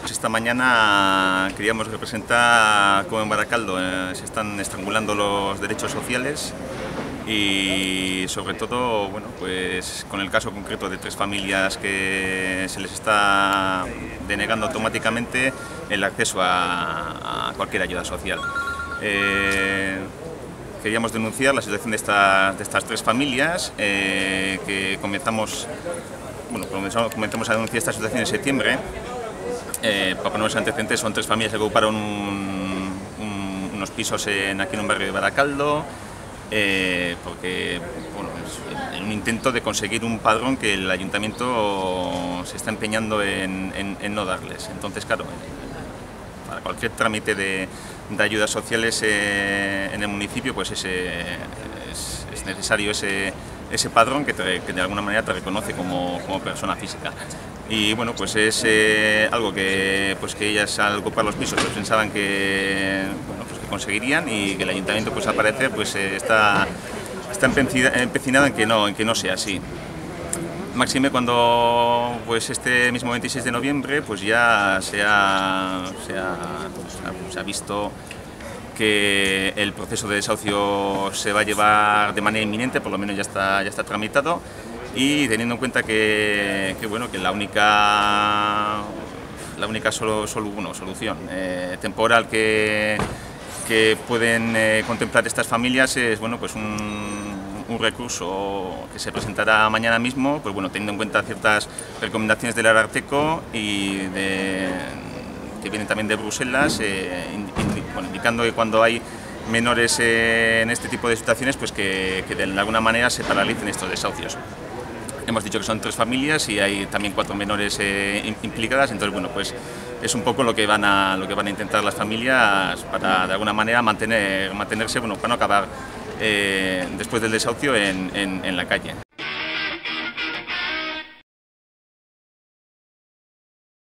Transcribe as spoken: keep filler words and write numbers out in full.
Esta mañana queríamos representar cómo en Baracaldo eh, se están estrangulando los derechos sociales y sobre todo, bueno, pues con el caso concreto de tres familias que se les está denegando automáticamente el acceso a, a cualquier ayuda social. Eh, queríamos denunciar la situación de, esta, de estas tres familias eh, que comenzamos, bueno, comenzamos a denunciar esta situación en septiembre. Eh, para ponernos antecedentes, son tres familias que ocuparon un, un, unos pisos en, aquí en un barrio de Baracaldo, eh, porque bueno, es un intento de conseguir un padrón que el ayuntamiento se está empeñando en, en, en no darles. Entonces, claro, para cualquier trámite de, de ayudas sociales eh, en el municipio, pues ese, es, es necesario ese, ese padrón que, te, que de alguna manera te reconoce como, como persona física. Y bueno, pues es eh, algo que, pues que ellas al ocupar los pisos pues pensaban que, bueno, pues que conseguirían, y que el ayuntamiento, pues al parecer, pues eh, está, está empecinado en que no, en que no sea así. Máxime cuando pues este mismo veintiséis de noviembre pues ya se ha, se ha, pues, se ha visto que el proceso de desahucio se va a llevar de manera inminente, por lo menos ya está, ya está tramitado, y teniendo en cuenta que, que, bueno, que la única, la única solo, solo, bueno, solución eh, temporal que, que pueden eh, contemplar estas familias es, bueno, pues un, un recurso que se presentará mañana mismo, pues bueno, teniendo en cuenta ciertas recomendaciones del Ararteko y de, que vienen también de Bruselas, eh, indi, bueno, indicando que cuando hay menores eh, en este tipo de situaciones, pues que, que de alguna manera se paralicen estos desahucios. Hemos dicho que son tres familias y hay también cuatro menores eh, implicadas, entonces bueno, pues es un poco lo que van a, lo que van a intentar las familias para de alguna manera mantener, mantenerse, bueno, para no acabar eh, después del desahucio en, en, en la calle.